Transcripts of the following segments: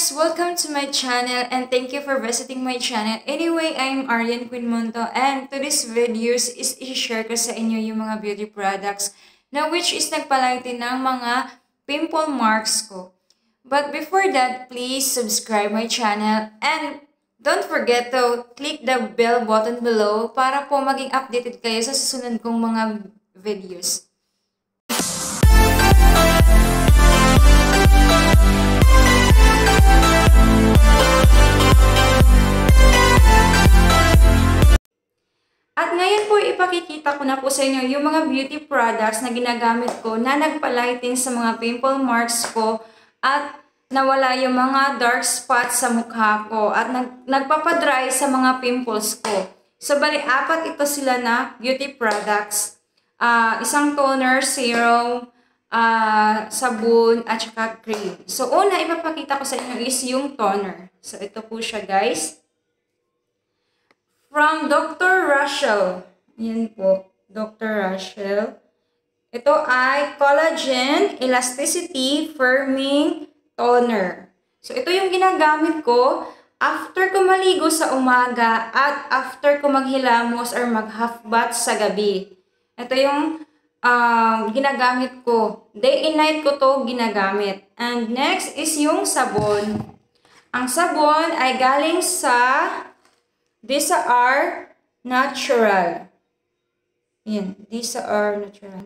guys! Welcome to my channel and thank you for visiting my channel. Anyway, I'm Arian Quinmonto and today's videos is i-share ko sa inyo yung mga beauty products na which is nagpalighten ng mga pimple marks ko. But before that, please subscribe my channel and don't forget to click the bell button below para po maging updated kayo sa susunod kong mga videos. At ngayon po, ipakikita ko na po sa inyo yung mga beauty products na ginagamit ko na nagpalighten sa mga pimple marks ko at nawala yung mga dark spots sa mukha ko at nagpapadry sa mga pimples ko. So, bali, apat ito sila na beauty products. Isang toner, serum, sabon, at saka cream. So, una, ipapakita ko sa inyo is yung toner. So, ito po siya, guys. From Dr. Rachel. Yan po, Dr. Rachel. Ito ay Collagen Elasticity Firming Toner. So, ito yung ginagamit ko after ko maligo sa umaga at after ko maghilamos or mag-half bath sa gabi. Ito yung ginagamit ko. Day and night ko to ginagamit. And next is yung sabon. Ang sabon ay galing sa These are natural. Yan. These are natural.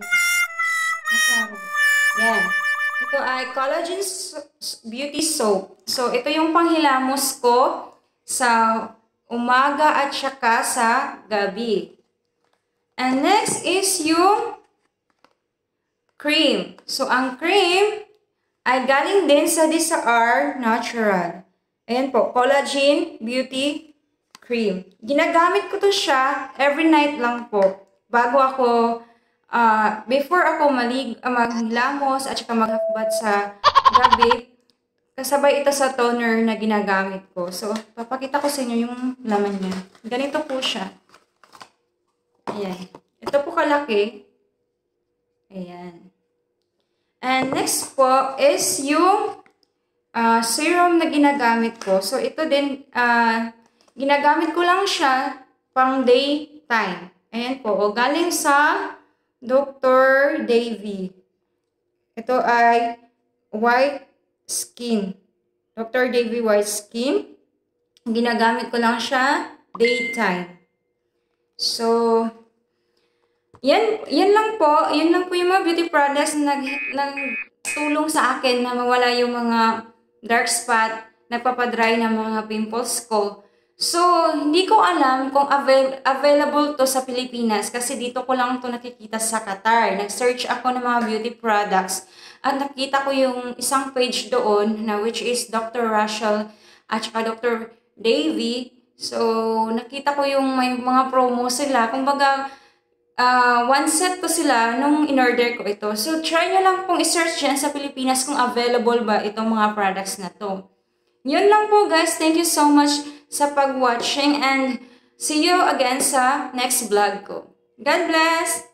Yan. Ito ay Collagen Beauty Soap. So, ito yung panghilamos ko sa umaga at saka sa gabi. And next is yung cream. So, ang cream ay galing din sa These are natural. Ayan po. Collagen Beauty Cream. Ginagamit ko to siya every night lang po. Bago ako, before ako maghilamos at saka maghakbat sa gabi, kasabay ito sa toner na ginagamit ko. So, papakita ko sa inyo yung laman niya. Ganito po siya. Ayan. Ito po kalaki. Ayan. And next po is yung serum na ginagamit ko. So, ito din, ginagamit ko lang siya pang daytime. Ayan po. O, galing sa Dr. Davy. Ito ay White Skin. Dr. Davy White Skin. Ginagamit ko lang siya daytime. So, yan lang po. Yan lang po yung mga beauty products na nagtulong sa akin na mawala yung mga dark spot, nagpapadry ng mga pimples ko. So, hindi ko alam kung available to sa Pilipinas kasi dito ko lang to nakikita sa Qatar. Nag-search ako ng mga beauty products at nakita ko yung isang page doon na which is Dr. Rachel at saka Dr. Davy. So, nakita ko yung may mga promo sila. Kumbaga, one set to sila nung in-order ko ito. So, try nyo lang pong i-search yan sa Pilipinas kung available ba itong mga products na to. Yun lang po guys. Thank you so much sa pag-watching and see you again sa next vlog ko. God bless!